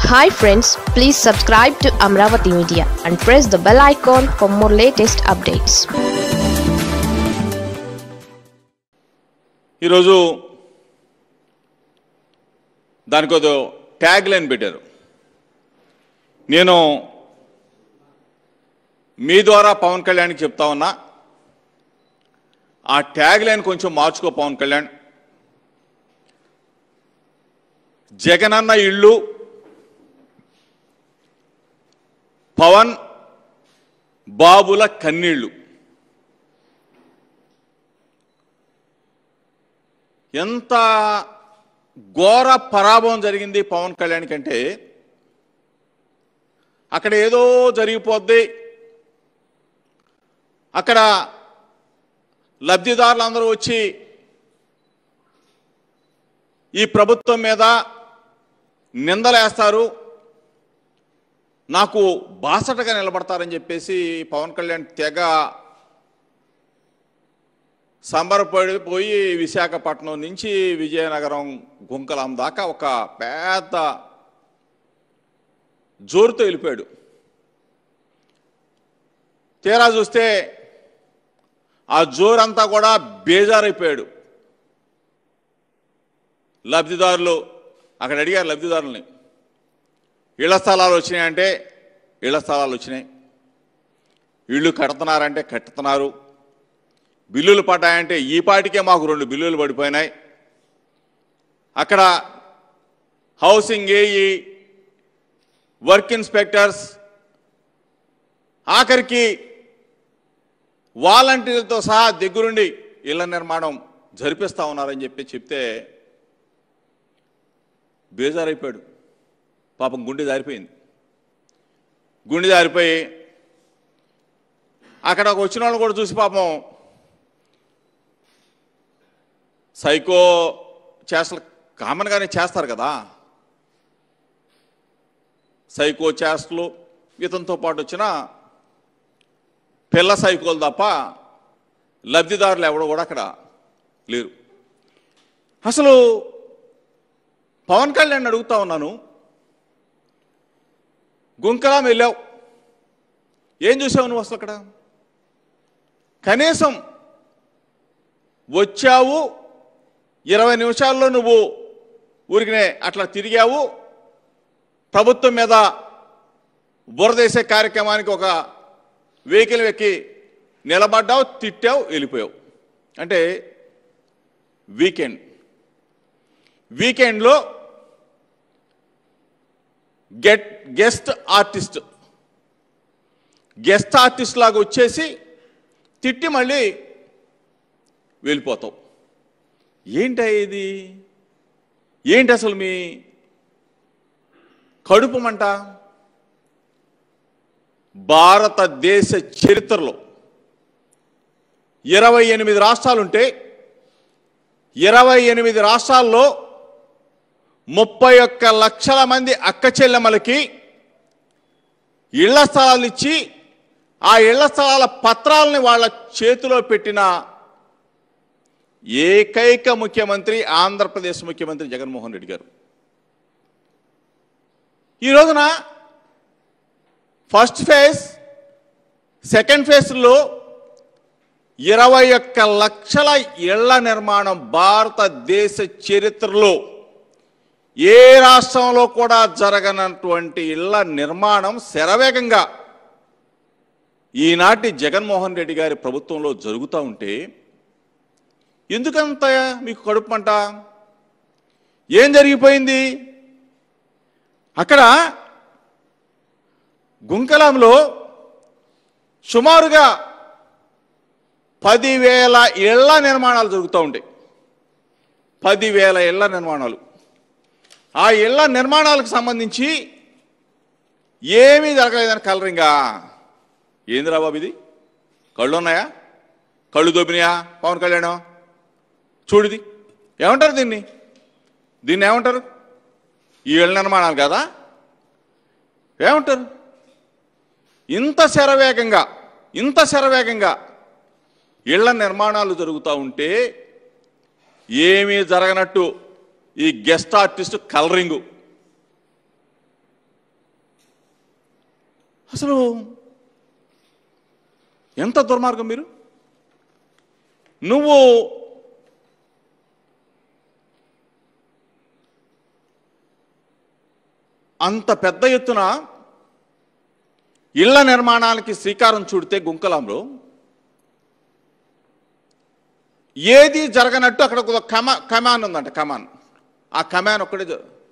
Hi friends, please subscribe to Amaravathi Media and press the bell icon for more latest updates. ఈరోజు దానికి ఒక tag line పెట్టారు. నేను మీ ద్వారా పవన్ కళ్యాణ్కి చెప్తా ఉన్నా, ఆ ట్యాగ్ లైన్ కొంచెం మార్చుకో పవన్ కళ్యాణ్. జగనన్న ఇళ్ళు, పవన్ బాబుల కన్నీళ్ళు. ఎంత ఘోర పరాభవం జరిగింది పవన్ కళ్యాణ్ కంటే, అక్కడ ఏదో జరిగిపోద్ది, అక్కడ లబ్ధిదారులందరూ వచ్చి ఈ ప్రభుత్వం మీద నిందలేస్తారు, నాకు బాసటగా నిలబడతారని చెప్పేసి పవన్ కళ్యాణ్ తెగ సంబరపడిపోయి విశాఖపట్నం నుంచి విజయనగరం గుంకలాం దాకా ఒక పెద్ద జోరుతో వెళ్ళిపోయాడు. తీరా చూస్తే ఆ జోరంతా కూడా బేజారైపోయాడు. లబ్ధిదారులు అక్కడ అడిగారు, లబ్ధిదారులని ఇళ్ల స్థలాలు వచ్చినాయంటే ఇళ్ల స్థలాలు వచ్చినాయి, ఇళ్ళు కడుతున్నారంటే కట్టుతున్నారు, బిల్లులు పడ్డాయంటే ఈ పాటికే మాకు 2 బిల్లులు పడిపోయినాయి. అక్కడ హౌసింగ్ ఏఈ, వర్క్ ఇన్స్పెక్టర్స్, ఆఖరికి వాలంటీర్లతో సహా దగ్గరుండి ఇళ్ల నిర్మాణం జరిపిస్తూ ఉన్నారని చెప్తే బేజారైపోయాడు. పాపం గుండె జారిపోయింది. గుండె జారిపోయి అక్కడ వచ్చిన వాళ్ళు కూడా చూసి పాపం సైకో చేష్టలు కామన్గానే చేస్తారు కదా, సైకో చేష్టలు. ఇతనితో పాటు వచ్చిన పిల్ల సైకోలు తప్ప లబ్ధిదారులు ఎవడో కూడా అక్కడ లేరు. అసలు పవన్ కళ్యాణ్ అడుగుతా ఉన్నాను, గుంకలాం వెళ్ళావు, ఏం చూసావు నువ్వు అసలు అక్కడ? కనీసం వచ్చావు, 20 నిమిషాల్లో నువ్వు ఊరికినే అట్లా తిరిగావు, ప్రభుత్వం మీద బురదేసే కార్యక్రమానికి ఒక వెహికల్ ఎక్కి నిలబడ్డావు, తిట్టావు, వెళ్ళిపోయావు. అంటే వీకెండ్లో గెస్ట్ ఆర్టిస్ట్ లాగా వచ్చేసి తిట్టి మళ్ళీ వెళ్ళిపోతావు. ఏంటి ఇది? ఏంటి అసలు మీ కడుపుమంట? భారతదేశ చరిత్రలో 28 రాష్ట్రాలుంటే 28 రాష్ట్రాల్లో 31 లక్షల మంది అక్క చెల్లెమ్మలకి ఇళ్ల స్థలాలు ఇచ్చి ఆ ఇళ్ల స్థలాల పత్రాలని వాళ్ళ చేతిలో పెట్టిన ఏకైక ముఖ్యమంత్రి ఆంధ్రప్రదేశ్ ముఖ్యమంత్రి జగన్మోహన్ రెడ్డి గారు. ఈ రోజున ఫస్ట్ ఫేజ్, సెకండ్ ఫేజ్లో 21 లక్షల ఇళ్ల నిర్మాణం భారతదేశ చరిత్రలో ఏ రాష్ట్రంలో కూడా జరగనటువంటి ఇళ్ల నిర్మాణం శరవేగంగా ఈనాటి జగన్మోహన్ రెడ్డి గారి ప్రభుత్వంలో జరుగుతూ ఉంటే ఎందుకంత మీకు కడుపుమంట? ఏం జరిగిపోయింది అక్కడ? గుంకలాంలో సుమారుగా 10,000 ఇళ్ల నిర్మాణాలు జరుగుతూ ఉంటాయి. 10,000 ఇళ్ల నిర్మాణాలు. ఆ ఇళ్ల నిర్మాణాలకు సంబంధించి ఏమీ జరగలేదని కలరింగా. ఏందిరా బాబు ఇది? కళ్ళు ఉన్నాయా? కళ్ళు దొబ్బినాయా పవన్ కళ్యాణ్? చూడిది ఏమంటారు దీన్ని ఏమంటారు? ఈ ఇళ్ల నిర్మాణాలు కదా ఏమంటారు? ఇంత శరవేగంగా ఇళ్ల నిర్మాణాలు జరుగుతూ ఉంటే ఏమీ జరగనట్టు ఈ గెస్ట్ ఆర్టిస్ట్ కలరింగు అసలు ఎంత దుర్మార్గం మీరు. నువ్వు అంత పెద్ద ఎత్తున ఇళ్ల నిర్మాణానికి శ్రీకారం చుడితే గుంకలాంలో ఏది జరగనట్టు అక్కడ ఒక కమాన్ ఉందంట. కమాన్, ఆ కమాన్ ఒక్కడే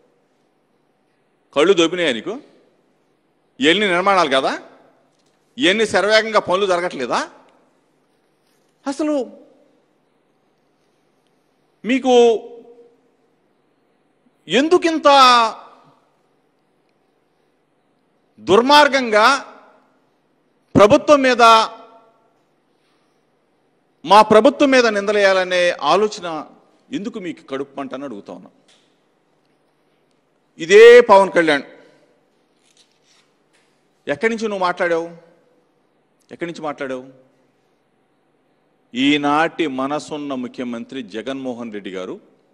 కళ్ళు దొబ్బినాయా నీకు? ఎన్ని నిర్మాణాలు కదా, ఎన్ని శరవేగంగా పనులు జరగట్లేదా? అసలు మీకు ఎందుకింత దుర్మార్గంగా ప్రభుత్వం మీద, మా ప్రభుత్వం మీద నిందలేయాలనే ఆలోచన ఎందుకు మీకు కడుపు మంట అని అడుగుతా ఉన్నా. ఇదే పవన్ కళ్యాణ్ ఎక్కడి నుంచి నువ్వు మాట్లాడావు? ఎక్కడి నుంచి మాట్లాడావు? ఈనాటి మనసున్న ముఖ్యమంత్రి జగన్మోహన్ రెడ్డి గారు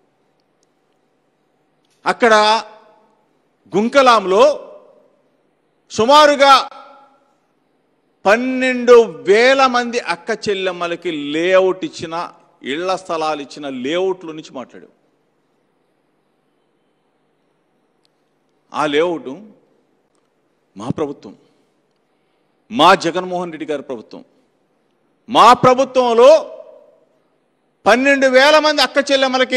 అక్కడ గుంకలాంలో సుమారుగా 12,000 మంది అక్క చెల్లెమ్మలకి లేఅవుట్ ఇచ్చిన, ఇళ్ల స్థలాలు ఇచ్చిన లేఅవుట్ల నుంచి మాట్లాడావు. ఆ లేఅవుట్ మా ప్రభుత్వం, మా జగన్మోహన్ రెడ్డి గారి ప్రభుత్వం. మా ప్రభుత్వంలో 12,000 మంది అక్క చెల్లెమ్మలకి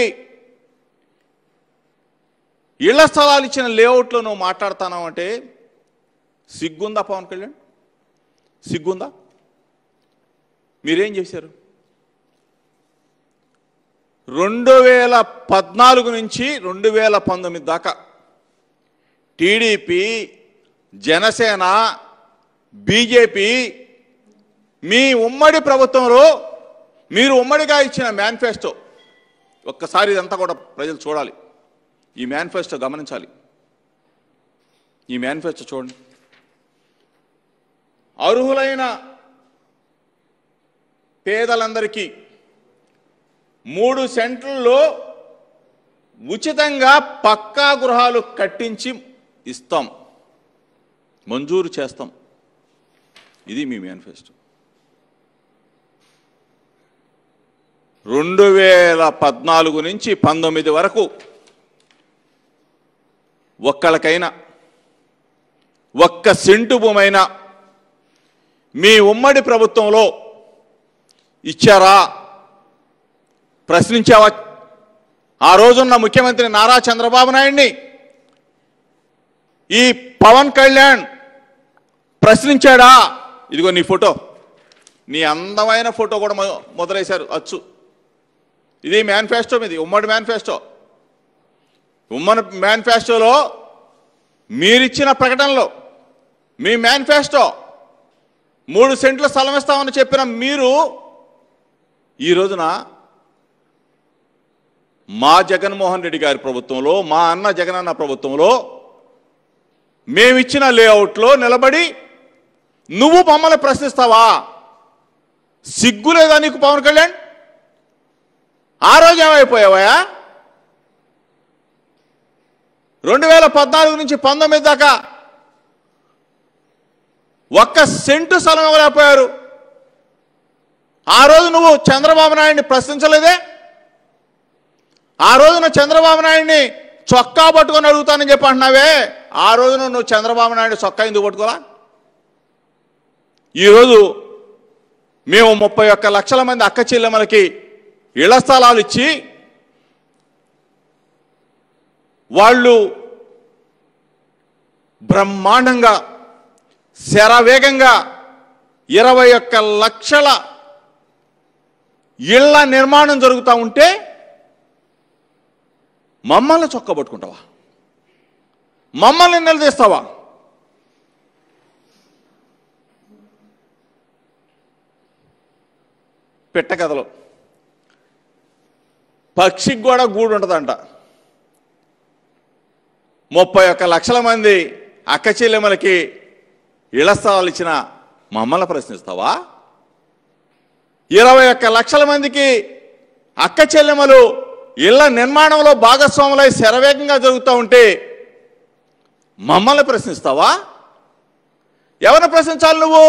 ఇళ్ల స్థలాలు ఇచ్చిన లేఅవుట్లో నువ్వు మాట్లాడుతున్నావు అంటే సిగ్గుందా పవన్ కళ్యాణ్? సిగ్గుందా? మీరేం చేశారు? 2014 నుంచి 2019 దాకా టీడీపీ, జనసేన, బీజేపీ మీ ఉమ్మడి ప్రభుత్వంలో మీరు ఉమ్మడిగా ఇచ్చిన మేనిఫెస్టో, ఒక్కసారి ఇదంతా కూడా ప్రజలు చూడాలి. ఈ మేనిఫెస్టో గమనించాలి. ఈ మేనిఫెస్టో చూడండి. అర్హులైన పేదలందరికీ 3 సెంట్లలో ఉచితంగా పక్కా గృహాలు కట్టించి ఇస్తాం, మంజూరు చేస్తాం. ఇది మీ మేనిఫెస్టో. 2014 నుంచి 19 వరకు ఒక్కళ్ళకైనా ఒక్క సెంటు భూమైనా మీ ఉమ్మడి ప్రభుత్వంలో ఇచ్చారా? ప్రశ్నించావా? ఆ రోజున్న ముఖ్యమంత్రి నారా చంద్రబాబు నాయుడిని ఈ పవన్ కళ్యాణ్ ప్రశ్నించాడా? ఇదిగో నీ ఫోటో, నీ అందమైన ఫోటో కూడా మొదలైశారు అచ్చు. ఇది మేనిఫెస్టో, మీది ఉమ్మడి మేనిఫెస్టో. ఉమ్మడి మేనిఫెస్టోలో మీరిచ్చిన ప్రకటనలో మీ మేనిఫెస్టో 3 సెంట్ల స్థలం ఇస్తామని చెప్పిన మీరు ఈ రోజున మా జగన్మోహన్ రెడ్డి గారి ప్రభుత్వంలో, మా అన్న జగనన్న ప్రభుత్వంలో మేమిచ్చిన లేఅవుట్లో నిలబడి నువ్వు మమ్మల్ని ప్రశ్నిస్తావా? సిగ్గు లేదా నీకు పవన్ కళ్యాణ్? ఆ రోజు ఏమైపోయావా? 2014 నుంచి 19 దాకా ఒక్క సెంటు స్థలం ఇవ్వలేకపోయారు. ఆ రోజు నువ్వు చంద్రబాబు నాయుడిని ప్రశ్నించలేదే? ఆ రోజున చంద్రబాబు నాయుడిని చొక్కా పట్టుకొని అడుగుతానని చెప్పి అంటున్నావే, ఆ రోజున నువ్వు చంద్రబాబు నాయుడు చొక్కా ఎందుకు పట్టుకోరా? ఈరోజు మేము 31 లక్షల మంది అక్క చెల్లెమ్మలకి ఇళ్ల స్థలాలు ఇచ్చి వాళ్ళు బ్రహ్మాండంగా శరవేగంగా 21 లక్షల ఇళ్ల నిర్మాణం జరుగుతూ ఉంటే మమ్మల్ని చొక్కబట్టుకుంటావా? మమ్మల్ని నిలదీస్తావా? పెట్టకథలు. పక్షికి కూడా గూడు ఉంటుందంట. 31 లక్షల మంది అక్క చెల్లెమ్మలకి ఇళ్ల స్థలాలు ఇచ్చిన మమ్మల్ని ప్రశ్నిస్తావా? 21 లక్షల మందికి అక్క చెల్లెమ్మలు ఇళ్ల నిర్మాణంలో భాగస్వాములై శరవేగంగా జరుగుతూ ఉంటే మమ్మల్ని ప్రశ్నిస్తావా? ఎవరిని ప్రశ్నించాలి నువ్వు?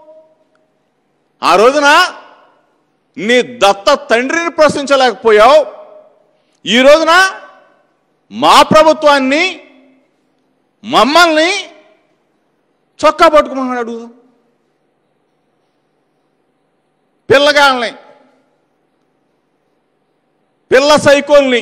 ఆ రోజున నీ దత్త తండ్రిని ప్రశ్నించలేకపోయావు. ఈ రోజున మా ప్రభుత్వాన్ని, మమ్మల్ని చొక్కా పట్టుకోమన్నాడు. పిల్లగాళ్ళని, పిల్ల సైకోల్ని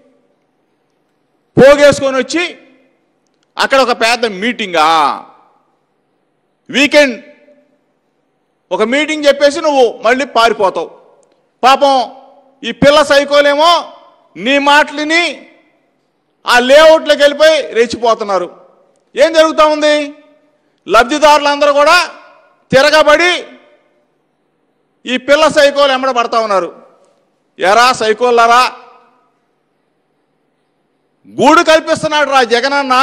పోగేసుకొని వచ్చి అక్కడ ఒక పెద్ద మీటింగా, వీకెండ్ ఒక మీటింగ్ చెప్పేసి నువ్వు మళ్ళీ పారిపోతావు. పాపం ఈ పిల్ల సైకోలేమో నీ మాటలిని ఆ లేఅవుట్లోకి వెళ్ళిపోయి రెచ్చిపోతున్నారు. ఏం జరుగుతూ ఉంది? లబ్ధిదారులందరూ కూడా తిరగబడి ఈ పిల్ల సైకోలు ఎమ్మడ పడతా ఉన్నారు. ఎరా సైకోళ్ళరా, గూడు కల్పిస్తున్నాడు రా జగనన్న.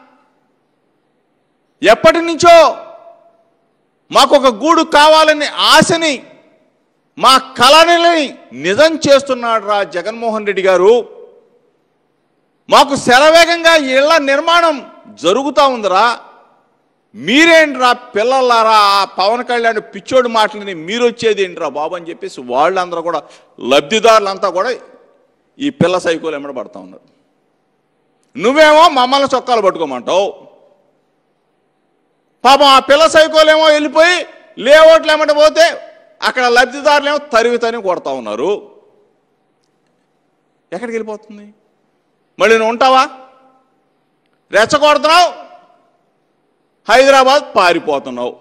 ఎప్పటి నుంచో మాకు ఒక గూడు కావాలని ఆశని, మా కళని నిజం చేస్తున్నాడు రా జగన్మోహన్ రెడ్డి గారు. మాకు శరవేగంగా ఇళ్ల నిర్మాణం జరుగుతూ ఉందిరా. మీరేంట్రా పిల్లలారా, పవన్ కళ్యాణ్ పిచ్చోడు మాటలని మీరు వచ్చేది ఏంట్రా బాబు అని చెప్పేసి వాళ్ళందరూ కూడా, లబ్ధిదారులంతా కూడా ఈ పిల్ల సైకోలు ఎమ్మడ పడతా ఉన్నారు. నువ్వేమో మమ్మల్ని చొక్కాలు పట్టుకోమంటావు. పాపం ఆ పిల్ల సైకోలేమో వెళ్ళిపోయి లేఅవుట్లు ఏమంటే పోతే అక్కడ లబ్ధిదారులేమో తరివి కొడతా ఉన్నారు. ఎక్కడికి వెళ్ళిపోతుంది? మళ్ళీ నువ్వు ఉంటావా? రెచ్చగొడుతున్నావు, హైదరాబాద్ పారిపోతున్నావు.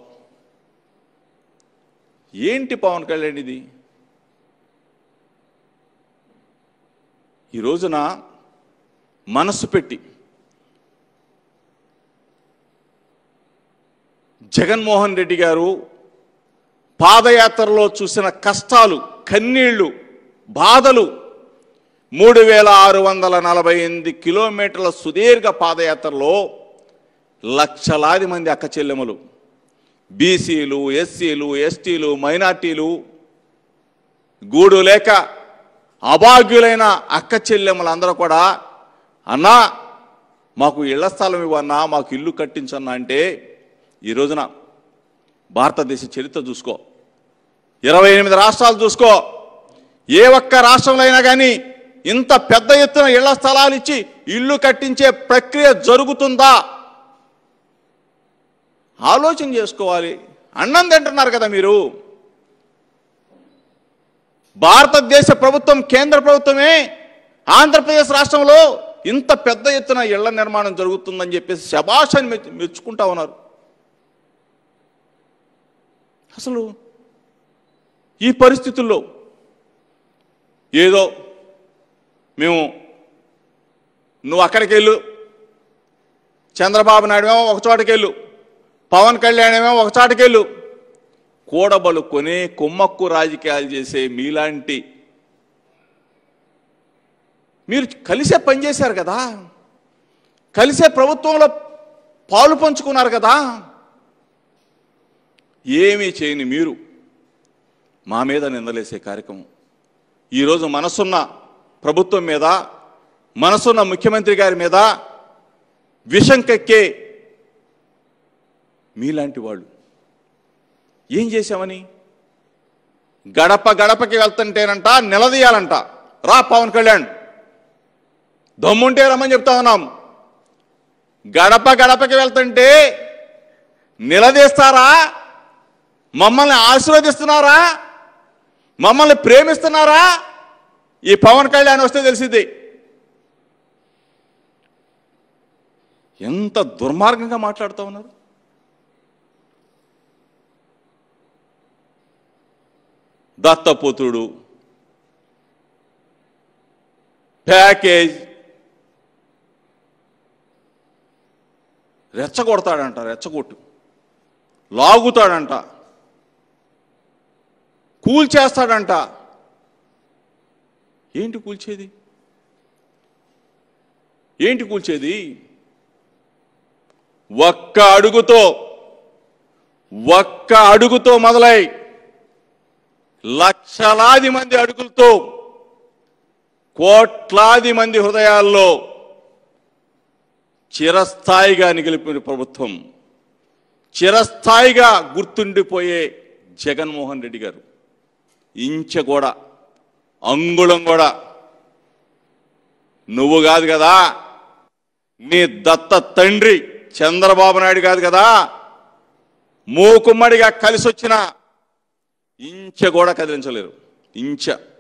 ఏంటి పవన్ కళ్యాణ్ ఇది? ఈ రోజున మనసు పెట్టి జగన్మోహన్ రెడ్డి గారు పాదయాత్రలో చూసిన కష్టాలు, కన్నీళ్లు, బాధలు, 3648 కిలోమీటర్ల సుదీర్ఘ పాదయాత్రలో లక్షలాది మంది అక్క చెల్లెములు, బీసీలు, ఎస్సీలు, ఎస్టీలు, మైనార్టీలు, గూడు లేక అభాగ్యులైన అక్క చెల్లెములందరూ కూడా, అన్నా మాకు ఇళ్ల స్థలం ఇవ్వన్నా, మాకు ఇల్లు కట్టించన్నా అంటే, ఈ రోజున భారతదేశ చరిత్ర చూసుకో, 28 రాష్ట్రాలు చూసుకో, ఏ ఒక్క రాష్ట్రంలో అయినా కానీ ఇంత పెద్ద ఎత్తున ఇళ్ల స్థలాలు ఇచ్చి ఇల్లు కట్టించే ప్రక్రియ జరుగుతుందా? ఆలోచన చేసుకోవాలి. అన్నం తింటున్నారు కదా మీరు. భారతదేశ ప్రభుత్వం, కేంద్ర ప్రభుత్వమే ఆంధ్రప్రదేశ్ రాష్ట్రంలో ఇంత పెద్ద ఎత్తున ఇళ్ల నిర్మాణం జరుగుతుందని చెప్పేసి శభాషని మెచ్చుకుంటా ఉన్నారు. అసలు ఈ పరిస్థితుల్లో ఏదో మేము నువ్వు అక్కడికి వెళ్ళు, చంద్రబాబు నాయుడు ఏమో ఒక చోటకి వెళ్ళు, పవన్ కళ్యాణ్ ఏమో ఒక చోటకి వెళ్ళు, కూడబలుకొని కొమ్మక్కు రాజకీయాలు చేసే మీలాంటి మీరు కలిసే పనిచేశారు కదా, కలిసే ప్రభుత్వంలో పాలు పంచుకున్నారు కదా. ఏమీ చేయని మీరు మా మీద నిందలేసే కార్యక్రమం. ఈరోజు మనసున్న ప్రభుత్వం మీద, మనసున్న ముఖ్యమంత్రి గారి మీద విషం కక్కే మీలాంటి వాళ్ళు ఏం చేశామని? గడప గడపకి వెళ్తుంటేనంట నిలదీయాలంట. రా పవన్ కళ్యాణ్, దమ్ముంటే రమ్మని చెప్తా ఉన్నాం. గడప గడపకి వెళ్తుంటే నిలదీస్తారా? మమ్మల్ని ఆశీర్వదిస్తున్నారా? మమ్మల్ని ప్రేమిస్తున్నారా? ఈ పవన్ కళ్యాణ్ వస్తే తెలిసింది. ఎంత దుర్మార్గంగా మాట్లాడుతూ ఉన్నారు. దత్తపుత్రుడు, ప్యాకేజ్, రెచ్చగొడతాడంట, రెచ్చగొట్టు లాగుతాడంట, కూల్చేస్తాడంట. ఏంటి కూల్చేది? ఏంటి కూల్చేది? ఒక్క అడుగుతో మొదలై లక్షలాది మంది అడుగులతో కోట్లాది మంది హృదయాల్లో చిరస్థాయిగా నిలిపిన ప్రభుత్వం చిరస్థాయిగా గుర్తుండిపోయే జగన్మోహన్ రెడ్డి గారు ఇంచ కూడా అంగుళం కూడా నువ్వు కాదు కదా, నీ దత్త తండ్రి చంద్రబాబు నాయుడు కాదు కదా, మూకుమ్మడిగా కలిసి వచ్చిన ఇంచ కూడా కదిలించలేరు. ఇంచ